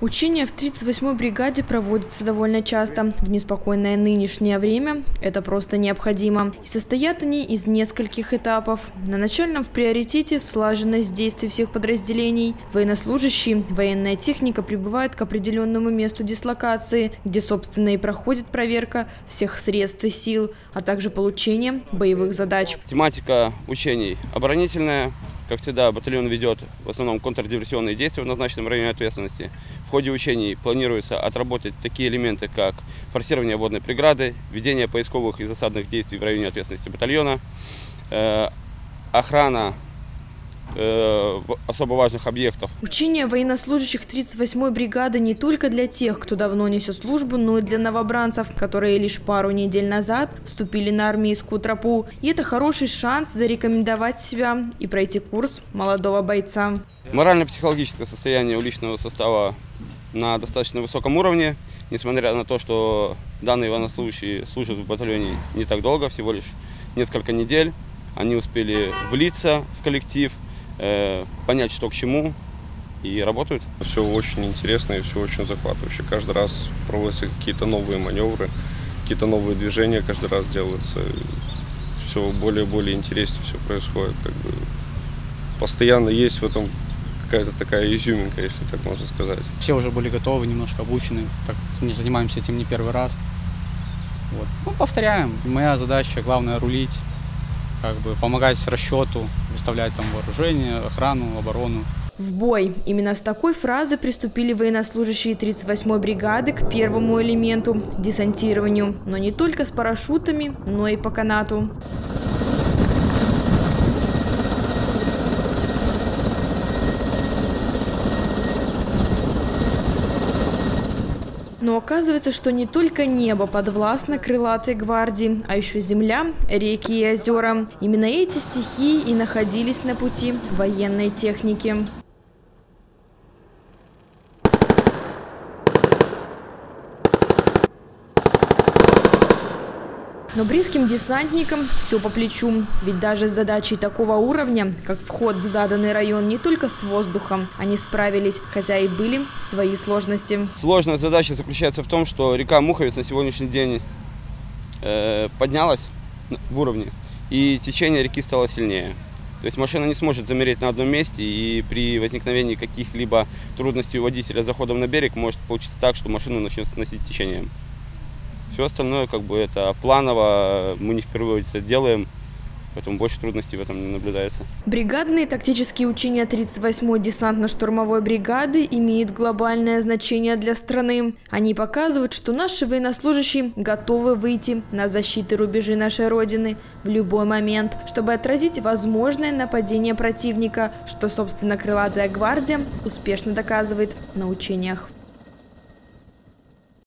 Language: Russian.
Учения в 38-й бригаде проводятся довольно часто. В неспокойное нынешнее время это просто необходимо. И состоят они из нескольких этапов. На начальном в приоритете слаженность действий всех подразделений. Военнослужащие, военная техника прибывают к определенному месту дислокации, где, собственно, и проходит проверка всех средств и сил, а также получение боевых задач. Тематика учений оборонительная. Как всегда, батальон ведет в основном контрдиверсионные действия в назначенном районе ответственности. В ходе учений планируется отработать такие элементы, как форсирование водной преграды, ведение поисковых и засадных действий в районе ответственности батальона, охрана особо важных объектов. Учения военнослужащих 38-й бригады не только для тех, кто давно несет службу, но и для новобранцев, которые лишь пару недель назад вступили на армейскую тропу. И это хороший шанс зарекомендовать себя и пройти курс молодого бойца. Морально-психологическое состояние у личного состава на достаточно высоком уровне, несмотря на то, что данные военнослужащие служат в батальоне не так долго, всего лишь несколько недель. Они успели влиться в коллектив, понять, что к чему, и работают. Все очень интересно и все очень захватывающе. Каждый раз проводятся какие-то новые маневры, какие-то новые движения каждый раз делаются. Все более и более интереснее все происходит. Постоянно есть в этом какая-то такая изюминка, если так можно сказать. Все уже были готовы, немножко обучены, так не занимаемся этим не первый раз. Вот. Ну, повторяем. Моя задача главное рулить, помогать расчету, выставлять там вооружение, охрану, оборону. В бой. Именно с такой фразы приступили военнослужащие 38-й бригады к первому элементу – десантированию. Но не только с парашютами, но и по канату. Но оказывается, что не только небо подвластно крылатой гвардии, а еще земля, реки и озера. Именно эти стихии и находились на пути военной техники. Но брестским десантникам все по плечу. Ведь даже с задачей такого уровня, как вход в заданный район, не только с воздухом, они справились, хотя и были свои сложности. Сложность задачи заключается в том, что река Муховец на сегодняшний день поднялась в уровне, и течение реки стало сильнее. То есть машина не сможет замереть на одном месте, и при возникновении каких-либо трудностей у водителя заходом на берег может получиться так, что машину начнет сносить течением. Все остальное это планово, мы не впервые это делаем, поэтому больше трудностей в этом не наблюдается. Бригадные тактические учения 38-й десантно-штурмовой бригады имеют глобальное значение для страны. Они показывают, что наши военнослужащие готовы выйти на защиту рубежей нашей Родины в любой момент, чтобы отразить возможное нападение противника, что, собственно, крылатая гвардия успешно доказывает на учениях.